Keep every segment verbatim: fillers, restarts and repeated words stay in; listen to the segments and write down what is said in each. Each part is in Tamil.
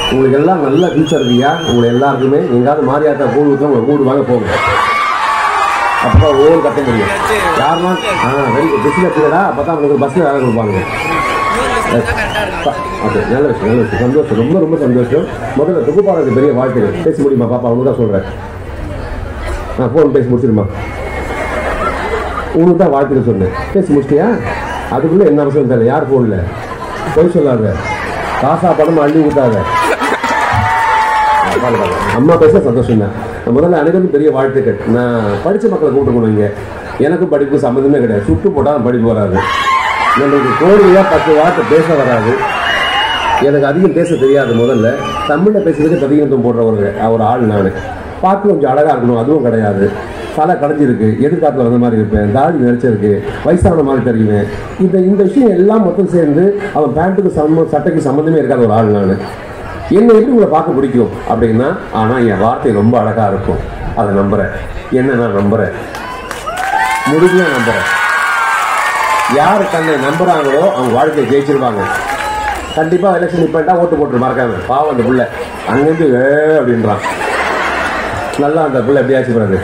உங்களுக்கு எல்லாம் நல்ல ஃபியூச்சர் இருக்குயா. உங்களை எல்லாருக்குமே எங்காவது மாரியாத்தா கூடு ஊற்ற உங்களை கூடு வாங்க போங்க. அப்போ ஓடு கட்ட முடியும். யாருன்னா ஆ வெரி பஸ்ஸில் எடுத்துக்கடா. அப்போ தான் உங்களுக்கு பஸ்ஸில் வேலை கொடுப்பாங்க. ஓகே, நல்ல விஷயம் நல்ல விஷயம். சந்தோஷம், ரொம்ப ரொம்ப சந்தோஷம். முதல்ல தொகுப்பாளருக்கு பெரிய வாழ்க்கைகள். பேச முடியுமா பாப்பா? அவங்க தான் சொல்கிறேன். நான் ஃபோன் பேசி முடிச்சிருமா? உங்களுக்கு தான் வாழ்க்கையில் சொன்னேன். பேசி முடிச்சிட்டியா? அதுக்குள்ளே என்ன அவசரம் தெரியல. யார் ஃபோனில் போய் சொல்லாத, காசா பணம் அள்ளி ஊட்டாத. அம்மா பேச சந்தோஷம் தான். முதல்ல அனைவருக்கும் பெரிய வாழ்த்துக்கள். நான் படித்த மக்களை கூப்பிட்டு போனீங்க. எனக்கும் படிப்பு சம்மந்தமே கிடையாது. சுட்டு போட்டால் படிப்பு வராது. எனக்கு கோடியாக பத்து வார்த்தை பேச வராது. எனக்கு அதிகம் பேச தெரியாது. முதல்ல தமிழில் பேசுறதுக்கு பதிகம் போடுற ஒரு ஒரு ஆள் நான். பார்த்து கொஞ்சம் அழகாக இருக்கணும், அதுவும் கிடையாது. தலை கடைஞ்சிருக்கு, எதிர்காலத்தில் வந்த மாதிரி இருப்பேன், தாடி நினைச்சிருக்கு, வயசான மாதிரி தெரியுவேன். இந்த இந்த விஷயம் எல்லாம் மொத்தம் சேர்ந்து அவன் பேண்ட்டுக்கு சம்ம சட்டைக்கு சம்மந்தமே இருக்காத ஒரு ஆள் நான். என்னை எப்படி உங்களை பார்க்க பிடிக்கும் அப்படின்னா, ஆனால் என் வார்த்தை ரொம்ப அழகாக இருக்கும். அதை நம்புகிறேன். என்ன நான் நம்புகிறேன், முடிஞ்சால் நம்புகிறேன். யார் தன்னை நம்புகிறாங்களோ அவங்க வாழ்க்கையை ஜெயிச்சிருவாங்க. கண்டிப்பாக எலெக்ஷன் நிப்பேன்டா ஓட்டு போட்டு மறக்காம. பாவம் அந்த பிள்ளை அங்கேருந்து ஏ அப்படின்றான். நல்லா அந்த பிள்ளை எப்படியாச்சு பிறகு.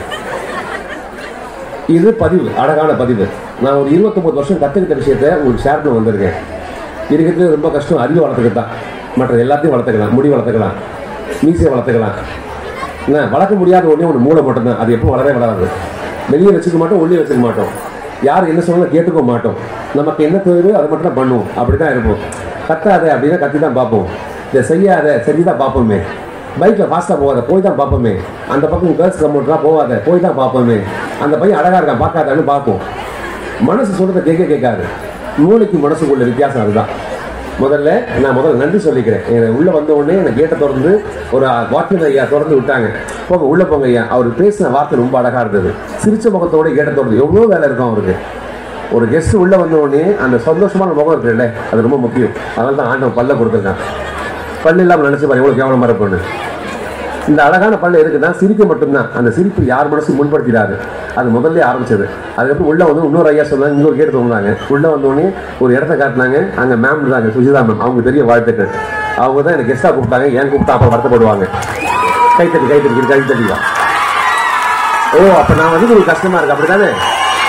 இது பதிவு, அழகான பதிவு. நான் ஒரு இருபத்தொம்பது வருஷம் கற்றுக்கிட்ட விஷயத்தை உங்களுக்கு ஷேர் பண்ண வந்திருக்கேன். இருக்கிறது ரொம்ப கஷ்டம். அறிவு வளர்த்துக்கிட்டு தான். மற்ற எல்லாத்தையும் வளர்த்துக்கலாம். முடி வளர்த்துக்கலாம், மீசையை வளர்த்துக்கலாம். என்ன வளர்க்க முடியாத ஒன்றே ஒன்று மூளை மட்டும்தான். அது எப்போ வளரவே வளராது. வெளியே வச்சுக்க மாட்டோம், உள்ளே வச்சுக்க மாட்டோம். யார் என்ன சொன்னாலும் கேட்டுக்க மாட்டோம். நமக்கு என்ன தேவையோ அதை மட்டும் தான் பண்ணுவோம். அப்படி தான் இருப்போம். கத்தாத அப்படின்னா கத்தி தான் பார்ப்போம். இதை செய்யாத செஞ்சு தான் பார்ப்போமே. பைக்கில் ஃபாஸ்ட்டாக போகாத போய் தான் பார்ப்போமே. அந்த பக்கம் கேர்ள்ஸ் கம்ப்யூட்டராக போகாத போய் தான் பார்ப்போமே. அந்த பையன் அழகாக இருக்கான் பார்க்காதான்னு பார்ப்போம். மனசு சொல்கிறத கேட்க கேட்காது. மூளைக்கு மனசுக்குள்ள வித்தியாசம் அதுதான். முதல்ல நான் முதல்ல நன்றி சொல்லிக்கிறேன். என்னை உள்ளே வந்த உடனே என்னை கேட்ட திறந்து ஒரு வாக்கியம் ஐயா திறந்து விட்டாங்க. போங்க உள்ளே போங்க ஐயா. அவர் பேசின வார்த்தை ரொம்ப அழகாக இருந்தது. சிரிச்ச முகத்தோட கேட்ட திறந்து எவ்வளோ வேலை இருக்கும் அவருக்கு. ஒரு கெஸ்ட் உள்ளே வந்த உடனே அந்த சந்தோஷமான முகம் இருக்குல்ல, அது ரொம்ப முக்கியம். அதனால தான் ஆண்டவன் பல்ல கொடுத்துருக்கான். பல்லு இல்லாமல் நினச்சி பாரு எவ்வளோ கேவலமாக இருப்பேன்னு. இந்த அழகான பல்லு இருக்குன்னா சிரிக்க மட்டும்தான். அந்த சிரிப்பு யார் மனசும் முன்படுத்திடாது. அது முதல்ல ஆரம்பிச்சது. அதுக்கப்புறம் உள்ளே வந்து இன்னொரு ஐயா சொன்னாங்க, இன்னொரு கேட்டு தோணுனாங்க. உள்ளே வந்தோடனே ஒரு இடத்த காட்டினாங்க. அங்கே மேம் இருந்தாங்க, சுஜிதா மேம். அவங்க பெரிய வாழ்த்துக்கள். அவங்க தான் எனக்கு கெஸ்ட்டாக கூப்பிட்டாங்க. ஏன் கூப்பிட்டா அப்போ வருத்தப்படுவாங்க. கைத்தட்டி கைத்தட்டி கைத்தட்டிவா. ஓ அப்போ நான் வந்து உங்களுக்கு கஷ்டமாக இருக்கு அப்படி தானே.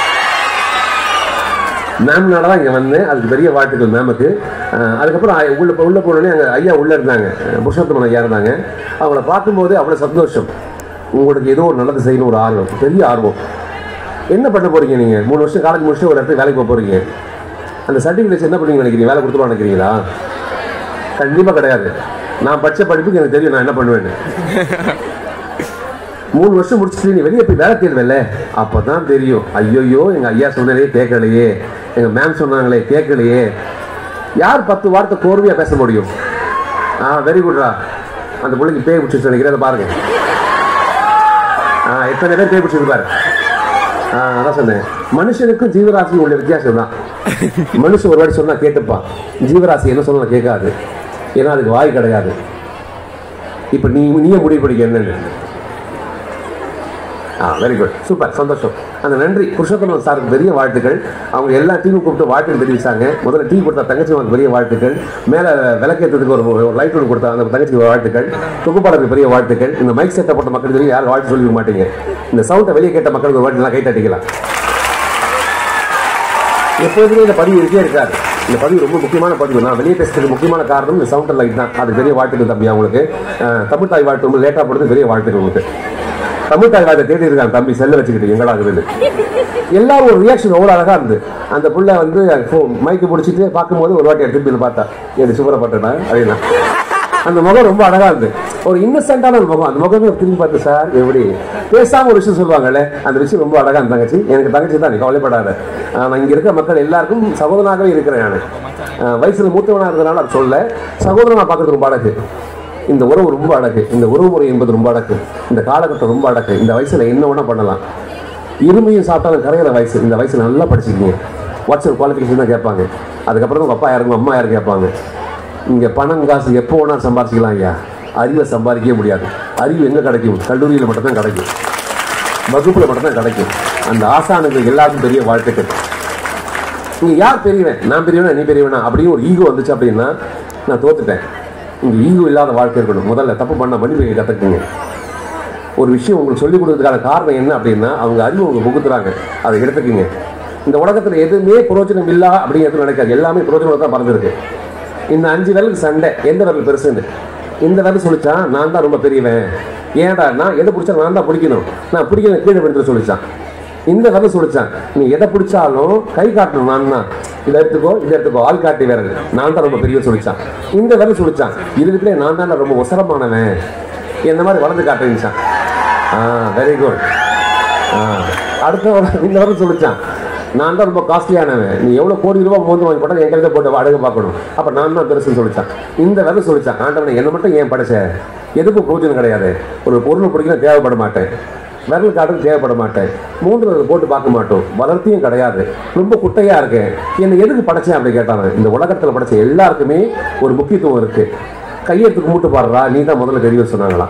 மேம்னால தான் இங்கே வந்தேன். அதுக்கு பெரிய வாழ்த்துக்கள் மேமுக்கு. அதுக்கப்புறம் உள்ள உள்ள போனோடனே அங்கே ஐயா உள்ளே இருந்தாங்க, புருஷோத்தமன் ஐயா இருந்தாங்க. அவங்கள பார்க்கும்போது அவ்வளோ சந்தோஷம். உங்களுக்கு ஏதோ ஒரு நல்லது செய்யணும் ஒரு ஆர்வம், பெரிய ஆர்வம். என்ன பண்ண போகிறீங்க நீங்கள்? மூணு வருஷம் காலேஜ் முடிச்சுட்டு ஒரு இடத்துக்கு வேலைக்கு போக போகிறீங்க. அந்த சர்டிஃபிகேட்ஸ் என்ன பண்ணுவீங்க நினைக்கிறீங்க? வேலை கொடுத்துருவா நினைக்கிறீங்களா? கண்டிப்பாக கிடையாது. நான் படித்த படிப்புக்கு எனக்கு தெரியும் நான் என்ன பண்ணுவேன்னு. மூணு வருஷம் முடிச்சுட்டு நீ வெளியே போய் வேலை தேடுவேல்ல, அப்போ தான் தெரியும். ஐயோயோ எங்கள் ஐயா சொன்னாலே கேட்கலையே, எங்கள் மேம் சொன்னாங்களே கேட்கலையே. யார் பத்து வார்த்தை கோர்வையாக பேச முடியும்? ஆ வெரி குட்ரா. அந்த பிள்ளைக்கு பேய் பிடிச்சிட்டு நினைக்கிறத பாருங்க. ஆ எத்தனை பேர் பேய் பிடிச்சிருப்பாரு. ஆ அதான் சொன்னேன். மனுஷனுக்கும் ஜீவராசியும் உள்ள வித்தியாசம் தான். மனுஷன் ஒரு வாட்டி சொன்னால் கேட்டுப்பான். ஜீவராசி என்ன சொன்னால் கேட்காது. ஏன்னா அதுக்கு வாய் கிடையாது. இப்போ நீ நீயே முடிவு படிக்க என்னன்னு. ஆ வெரி குட், சூப்பர், சந்தோஷம். அந்த நன்றி புருஷோத்தமன் சாருக்கு பெரிய வாழ்த்துக்கள். அவங்க எல்லா டீமும் கூப்பிட்டு வாழ்த்து தெரிவிச்சாங்க. முதல்ல டீ கொடுத்தா தங்கச்சி அவங்களுக்கு பெரிய வாழ்த்துக்கள். மேலே விளக்கேற்றதுக்கு ஒரு ஒரு லைட் ஒன்று கொடுத்தா அந்த தங்கச்சிக்கு வாழ்த்துக்கள். தொகுப்பாளருக்கு பெரிய வாழ்த்துக்கள். இந்த மைக் செட்டை போட்ட மக்களுக்கு தெரியும் யாரும் வாழ்த்து சொல்லிக்க மாட்டீங்க. இந்த சவுண்டை வெளியே கேட்ட மக்களுக்கு ஒரு வாழ்த்துலாம் கை தட்டிக்கலாம். எப்போதுமே இந்த பதிவு இருக்கே இருக்காது. இந்த பதிவு ரொம்ப முக்கியமான பதிவு. நான் வெளியே பேசுறதுக்கு முக்கியமான காரணம் இந்த சவுண்டர் லைட் தான். அது பெரிய வாழ்த்துக்கள் தம்பி. அவங்களுக்கு தமிழ் தாய் வாழ்த்து ரொம்ப லேட்டாக போடுறது பெரிய வாழ்த்துக்கள். உங்களுக்கு தமிழ் தாய் வாழ்த்தை தேடி இருக்காங்க தம்பி. செல்ல வச்சுக்கிட்டு எங்கடாகுதுன்னு எல்லாரும் ஒரு ரியாக்ஷன் அவ்வளோ அழகாக இருந்து. அந்த பிள்ளை வந்து மைக்கு பிடிச்சிட்டு பார்க்கும்போது ஒரு வாட்டி திருப்பி பார்த்தா எனக்கு சுவரப்பட்டேன்னா அப்படின்னா அந்த முகம் ரொம்ப அழகாக இருந்து. ஒரு இன்னசென்ட்டான ஒரு முகம். அந்த முகமே திரும்பி பார்த்து சார் எப்படி பேசாமல் ஒரு விஷயம் சொல்லுவாங்கல்ல, அந்த விஷயம் ரொம்ப அழகாக அந்த தங்கச்சி. எனக்கு தங்கச்சி தான், நீ கவலைப்படாத. நான் இங்கே இருக்க மக்கள் எல்லாருக்கும் சகோதரனாகவே இருக்கிறேன். நான் வயசில் மூத்தவனாக இருக்கிறனால அது சொல்ல சகோதரனாக பார்க்கறது ரொம்ப அழகு. இந்த உறவு ரொம்ப அழகு. இந்த உறவு முறை என்பது ரொம்ப அழகு. இந்த காலகட்டம் ரொம்ப அழகு. இந்த வயசில் என்ன வேணா பண்ணலாம். இருமையும் சாப்பிட்டாலும் கரையிற வயசு. இந்த வயசில் நல்லா படிச்சுக்கிங்க. வாட்ஸ்அப் குவாலிஃபிகேஷன் தான் கேட்பாங்க. அதுக்கப்புறம் உங்கள் அப்பா யாருக்கும் அம்மா யாரும் கேட்பாங்க. இங்கே பணம் காசு எப்போ வேணால் சம்பாதிச்சிக்கலாம் ஐயா. அறிவை சம்பாதிக்கவே முடியாது. அறிவு எங்கே கிடைக்கும்? கல்லூரியில் மட்டும்தான் கிடைக்கும், வகுப்பில் மட்டும்தான் கிடைக்கும். அந்த ஆசானுக்கு எல்லாருக்கும் பெரிய வாழ்த்துக்கள். நீங்கள் யார் பெரியவன், நான் பெரியவனா நீ பெரியவனா அப்படின்னு ஒரு ஈகோ வந்துச்சு அப்படின்னா நான் தோத்துட்டேன். இங்கே ஈகோ இல்லாத வாழ்க்கை இருக்கணும். முதல்ல தப்பு பண்ண மன்னிப்பு கற்றுக்குங்க. ஒரு விஷயம் உங்களுக்கு சொல்லிக் கொடுத்ததுக்கான காரணம் என்ன அப்படின்னா அவங்க அறிவு அவங்க புகுத்துறாங்க, அதை எடுத்துக்கிங்க. இந்த உலகத்தில் எதுவுமே புரோஜனம் இல்லா அப்படிங்கிறது நினைக்காது, எல்லாமே புரோஜனம் தான் பறந்துருக்கு. இந்த அஞ்சு விரலுக்கு சண்டை, எந்த விரல் பெருசுன்னு. இந்த விரல் சொல்லிச்சான் நான் தான் ரொம்ப பெரியவன், ஏன்டா நான் எதை பிடிச்சா நான் தான் பிடிக்கணும், நான் பிடிக்கணும் கீழே விழுந்து சொல்லிச்சான். இந்த விரல் சொல்லிச்சான் நீ எதை பிடிச்சாலும் கை காட்டணும், நான் தான் இதை எடுத்துக்கோ இதை எடுத்துக்கோ, ஆள் காட்டி விரல் நான் தான் ரொம்ப பெரிய சொல்லிச்சான். இந்த விரல் சொல்லிச்சான் இதுக்குள்ளே நான் தான் ரொம்ப உசரமானவன், இந்த மாதிரி வளர்ந்து காட்டுச்சான். ஆ வெரி குட். ஆ அடுத்த இந்த விரல் சொல்லிச்சான் நான் தான் ரொம்ப காஸ்ட்லியானவன், நீ எவ்வளோ கோடி ரூபா மோந்து வாங்கி போட்டால் என் கையில் போட்டு அடகு பார்க்கணும், அப்போ நான் தான் பெருசுன்னு சொல்லிச்சான். இந்த விரல் சொல்லிச்சான் ஆண்டவனை என்னை மட்டும் ஏன் படைச்ச, எதுக்கும் பிரோஜனம் கிடையாது, ஒரு பொருள் பிடிக்கணும் தேவைப்பட மாட்டேன், விரல் காட்டுக்கு தேவைப்பட மாட்டேன், மூன்று விரல் போட்டு பார்க்க மாட்டோம், வளர்த்தியும் கிடையாது, ரொம்ப குட்டையாக இருக்கேன், என்னை எதுக்கு படைச்சேன் அப்படி கேட்டாங்க. இந்த உலகத்தில் படைச்ச எல்லாருக்குமே ஒரு முக்கியத்துவம் இருக்கு, கையெழுத்துக்கு மூட்டு பாடுறா நீ தான் முதல்ல தெரிய சொன்னாங்களாம்.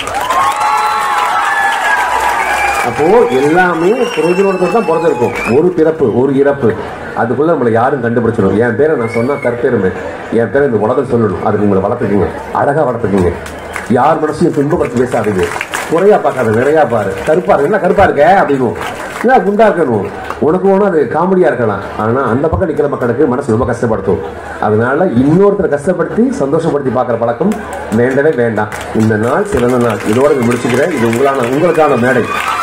அப்போ எல்லாமே பிரயோஜனத்தில் தான் பிறந்திருக்கும். ஒரு பிறப்பு ஒரு இறப்பு, அதுக்குள்ள நம்மளை யாரும் கண்டுபிடிச்சிடும். என் பேரை நான் சொன்னா கற்பேருமே, என் பேரை இந்த உலகம் சொல்லணும், அதுக்கு உங்களை வளர்த்துக்குங்க, அழகா வளர்த்துக்குங்க. யார் மனசையும் துன்பப்படுத்தி பேசாதீங்க, குறையா பார்க்காத நிறையா பாரு. கருப்பா இருக்கு என்ன கருப்பா இருக்க அப்படின்னு என்ன குண்டா இருக்கணும், உனக்கு ஒன்றும் அது காமெடியா இருக்கலாம், ஆனா அந்த பக்கம் நிற்கிற மக்களுக்கு மனசு ரொம்ப கஷ்டப்படுத்தும். அதனால இன்னொருத்தரை கஷ்டப்படுத்தி சந்தோஷப்படுத்தி பார்க்குற பழக்கம் வேண்டவே வேண்டாம். இந்த நாள் சிறந்த நாள், இதோட முடிச்சுக்கிறேன். இது உங்களான உங்களுக்கான மேடை.